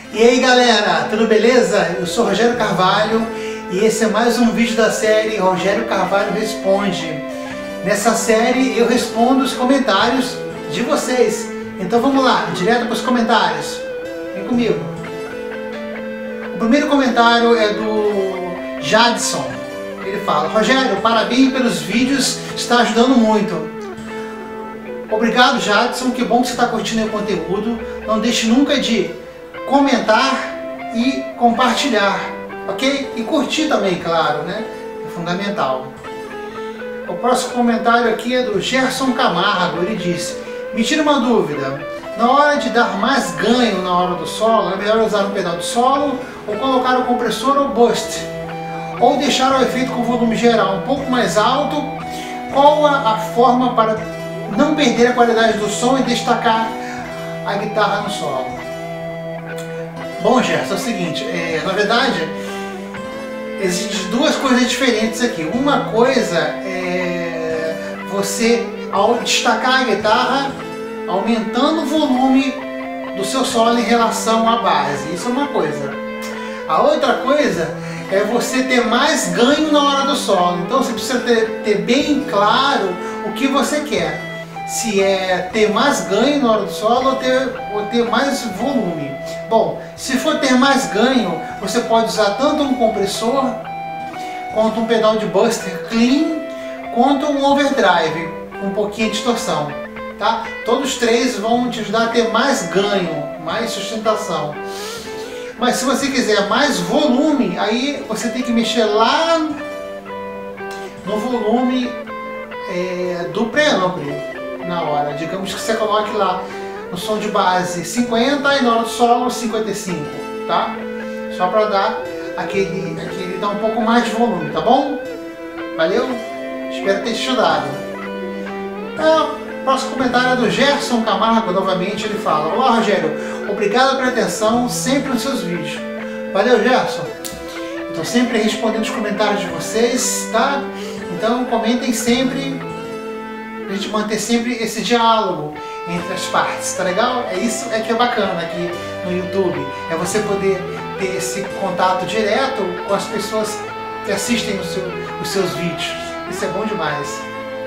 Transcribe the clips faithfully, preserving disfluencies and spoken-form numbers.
E aí galera, tudo beleza? Eu sou Rogério Carvalho e esse é mais um vídeo da série Rogério Carvalho Responde. Nessa série eu respondo os comentários de vocês. Então vamos lá, direto para os comentários. Vem comigo. O primeiro comentário é do Jadson. Ele fala: Rogério, parabéns pelos vídeos, está ajudando muito. Obrigado, Jadson, que bom que você está curtindo o conteúdo. Não deixe nunca de comentar e compartilhar, ok? E curtir também, claro, né? É fundamental. O próximo comentário aqui é do Gerson Camargo. Ele disse: me tira uma dúvida, na hora de dar mais ganho na hora do solo, é melhor usar um pedal de solo ou colocar o compressor ou boost? Ou deixar o efeito com volume geral um pouco mais alto? Qual a, a forma para não perder a qualidade do som e destacar a guitarra no solo? Bom, Gerson, é o seguinte, é, na verdade, existem duas coisas diferentes aqui. Uma coisa é você, ao destacar a guitarra, aumentando o volume do seu solo em relação à base. Isso é uma coisa. A outra coisa é você ter mais ganho na hora do solo. Então você precisa ter, ter bem claro o que você quer. Se é ter mais ganho na hora do solo ou ter, ou ter mais volume. Bom, se for ter mais ganho, você pode usar tanto um compressor, quanto um pedal de buster clean, quanto um overdrive, um pouquinho de distorção. Tá? Todos três vão te ajudar a ter mais ganho, mais sustentação. Mas se você quiser mais volume, aí você tem que mexer lá no volume é, do preampli na hora. Digamos que você coloque lá no som de base cinquenta e na hora do solo cinquenta e cinco, tá? Só para dar aquele, aquele, dar um pouco mais de volume, tá bom? Valeu? Espero ter te ajudado. Então, o próximo comentário é do Gerson Camargo, novamente. Ele fala: olá Rogério, obrigado pela atenção sempre nos seus vídeos. Valeu, Gerson. Estou sempre respondendo os comentários de vocês, tá? Então comentem sempre, pra gente manter sempre esse diálogo entre as partes, tá legal? É isso é que é bacana aqui no YouTube, é você poder ter esse contato direto com as pessoas que assistem o seu, os seus vídeos. Isso é bom demais.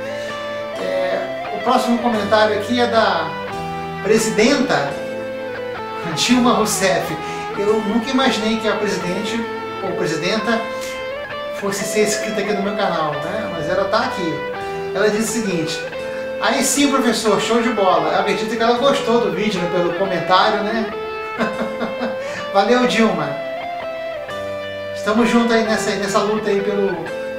É, o próximo comentário aqui é da presidenta Dilma Rousseff. Eu nunca imaginei que a presidente ou presidenta fosse ser inscrita aqui no meu canal, né? Mas ela tá aqui. Ela diz o seguinte: aí sim, professor, show de bola. Eu acredito que ela gostou do vídeo, né, pelo comentário, né? Valeu, Dilma. Estamos juntos aí nessa, nessa luta aí pelo,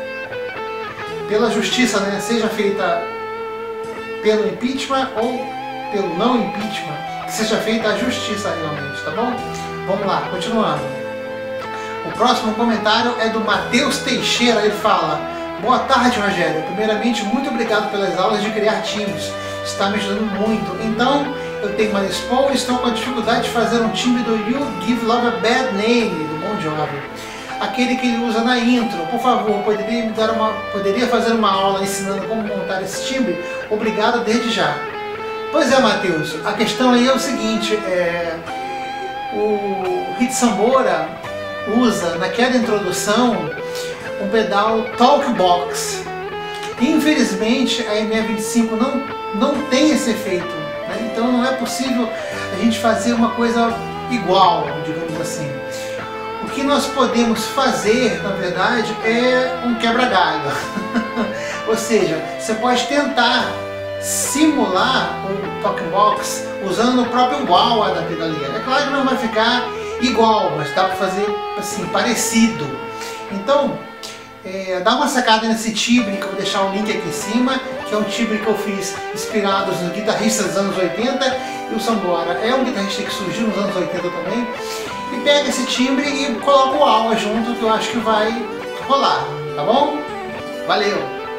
pela justiça, né? Seja feita pelo impeachment ou pelo não impeachment, que seja feita a justiça realmente, tá bom? Vamos lá, continuando. O próximo comentário é do Matheus Teixeira. Ele fala: boa tarde, Rogério. Primeiramente, muito obrigado pelas aulas de criar timbres. Está me ajudando muito. Então, eu tenho uma Les Paul e estou com a dificuldade de fazer um timbre do You Give Love a Bad Name, do Bon Jovi. Aquele que ele usa na intro. Por favor, poderia me dar uma, poderia fazer uma aula ensinando como montar esse timbre? Obrigado desde já. Pois é, Matheus. A questão aí é o seguinte, é, o Hit Sambora usa naquela introdução um pedal Talkbox. Infelizmente a M E vinte e cinco não, não tem esse efeito, né? Então não é possível a gente fazer uma coisa igual, digamos assim. O que nós podemos fazer, na verdade, é um quebra-galho. Ou seja, você pode tentar simular o Talkbox usando o próprio wah-wah da pedaleira. É claro que não vai ficar igual, mas dá para fazer assim, parecido. Então, É, dá uma sacada nesse timbre, que eu vou deixar um link aqui em cima, que é um timbre que eu fiz inspirado nos guitarristas dos anos oitenta, e o Sambora é um guitarrista que surgiu nos anos oitenta também. E pega esse timbre e coloca o wah-wah junto, que eu acho que vai rolar, tá bom? Valeu!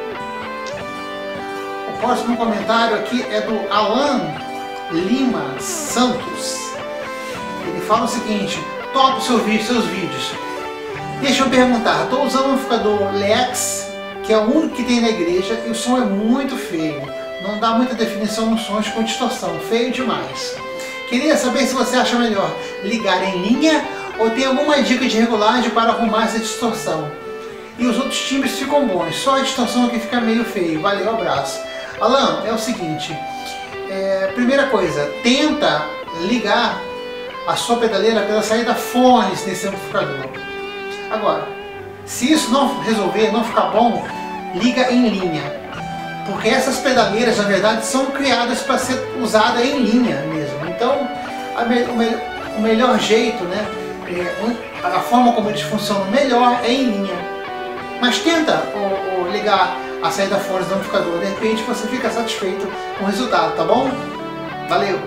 O próximo comentário aqui é do Alan Lima Santos. Ele fala o seguinte: top seu vídeo, seus vídeos. Deixa eu perguntar, estou usando um amplificador Lex, que é o único que tem na igreja, e o som é muito feio. Não dá muita definição nos sons com distorção, feio demais. Queria saber se você acha melhor ligar em linha ou tem alguma dica de regulagem para arrumar essa distorção? E os outros timbres ficam bons, só a distorção aqui fica meio feio. Valeu, abraço. Alan, é o seguinte, é, primeira coisa, tenta ligar a sua pedaleira pela saída fones nesse amplificador. Agora, se isso não resolver, não ficar bom, liga em linha. Porque essas pedaleiras, na verdade, são criadas para ser usada em linha mesmo. Então, a me, o, me, o melhor jeito, né, é, a forma como eles funcionam melhor é em linha. Mas tenta ou, ou ligar a saída fones do amplificador, de repente você fica satisfeito com o resultado, tá bom? Valeu!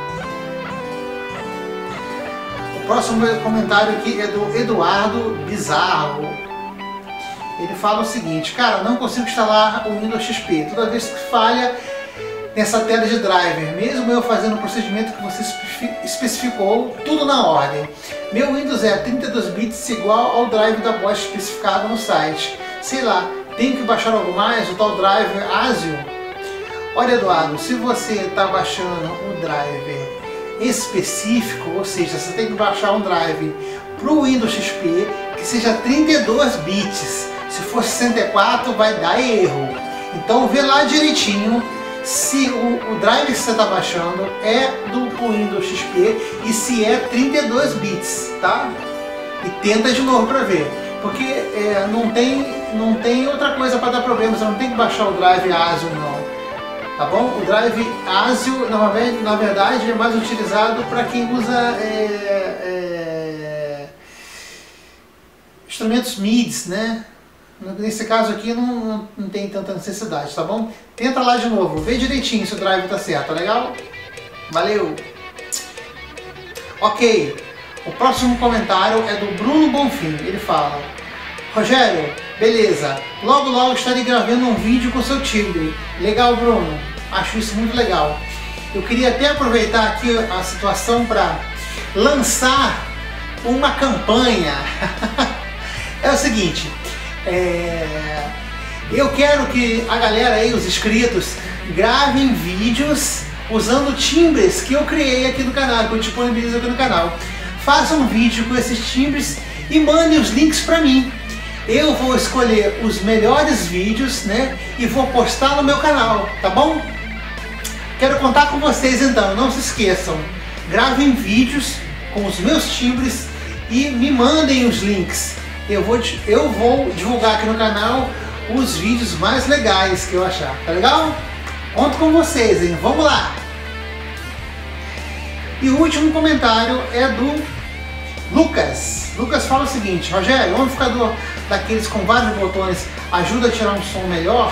O próximo comentário aqui é do Eduardo Bizarro. Ele fala o seguinte: cara, não consigo instalar o Windows X P, toda vez que falha nessa tela de driver, mesmo eu fazendo o procedimento que você especificou, tudo na ordem. Meu Windows é trinta e dois bits igual ao drive da bosta especificado no site. Sei lá, tenho que baixar algo mais, o tal driver ASIO? Olha, Eduardo, se você está baixando um driver específico, ou seja, você tem que baixar um drive para o Windows X P que seja trinta e dois bits. Se for sessenta e quatro vai dar erro. Então vê lá direitinho se o, o drive que você está baixando é do Windows X P e se é trinta e dois bits, tá? E tenta de novo para ver, porque é, não, tem, não tem outra coisa para dar problema, você não tem que baixar o drive ASIO não, tá bom? O drive ASIO na verdade é mais utilizado para quem usa é, é, instrumentos M I D S, né? Nesse caso aqui não, não, não tem tanta necessidade, tá bom? Tenta lá de novo, vê direitinho se o drive tá certo, tá legal? Valeu! Ok, o próximo comentário é do Bruno Bonfim. Ele fala: Rogério, beleza, logo logo estarei gravando um vídeo com seu timbre. Legal, Bruno, acho isso muito legal. Eu queria até aproveitar aqui a situação para lançar uma campanha. É o seguinte, É... eu quero que a galera aí, os inscritos, gravem vídeos usando timbres que eu criei aqui no canal, que eu disponibilizo aqui no canal. Façam um vídeo com esses timbres e mandem os links para mim. Eu vou escolher os melhores vídeos, né, e vou postar no meu canal, tá bom? Quero contar com vocês então, não se esqueçam. Gravem vídeos com os meus timbres e me mandem os links. Eu vou, eu vou divulgar aqui no canal os vídeos mais legais que eu achar, tá legal? Conto com vocês, hein? Vamos lá! E o último comentário é do Lucas. Lucas fala o seguinte: Rogério, um amplificador daqueles com vários botões ajuda a tirar um som melhor?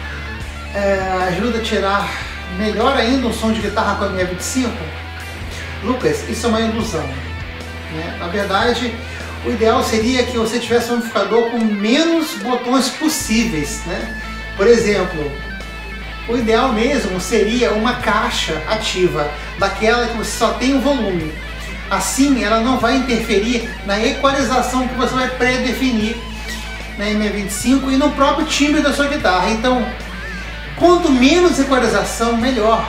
É, ajuda a tirar melhor ainda um som de guitarra com a minha vinte e cinco? Lucas, isso é uma ilusão, né? Na verdade, o ideal seria que você tivesse um amplificador com menos botões possíveis, né? Por exemplo, o ideal mesmo seria uma caixa ativa, daquela que você só tem o volume. Assim ela não vai interferir na equalização que você vai pré-definir na M vinte e cinco e no próprio timbre da sua guitarra. Então, quanto menos equalização, melhor.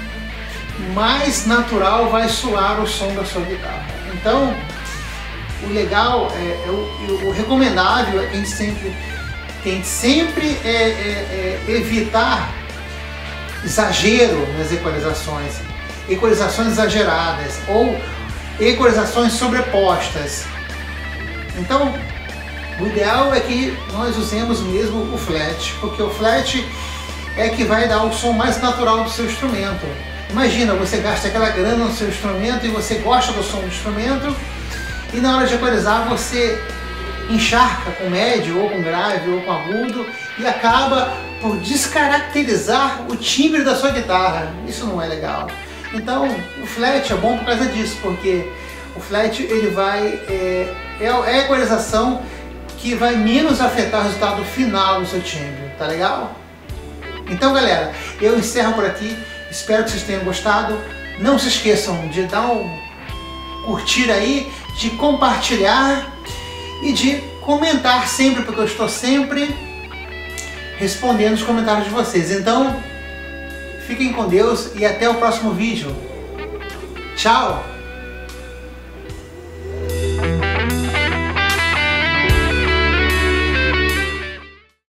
Mais natural vai soar o som da sua guitarra. Então, o legal, é, é o, o recomendável é que a gente sempre, que a gente sempre é, é, é evitar exagero nas equalizações, equalizações exageradas ou equalizações sobrepostas. Então, o ideal é que nós usemos mesmo o flat, porque o flat é que vai dar o som mais natural do seu instrumento. Imagina, você gasta aquela grana no seu instrumento e você gosta do som do instrumento, e na hora de equalizar você encharca com médio, ou com grave, ou com agudo, e acaba por descaracterizar o timbre da sua guitarra. Isso não é legal. Então o flat é bom por causa disso, porque o flat ele vai, é, é a equalização que vai menos afetar o resultado final do seu timbre, tá legal? Então galera, eu encerro por aqui, espero que vocês tenham gostado. Não se esqueçam de dar um curtir aí, de compartilhar e de comentar sempre, porque eu estou sempre respondendo os comentários de vocês. Então, fiquem com Deus e até o próximo vídeo. Tchau!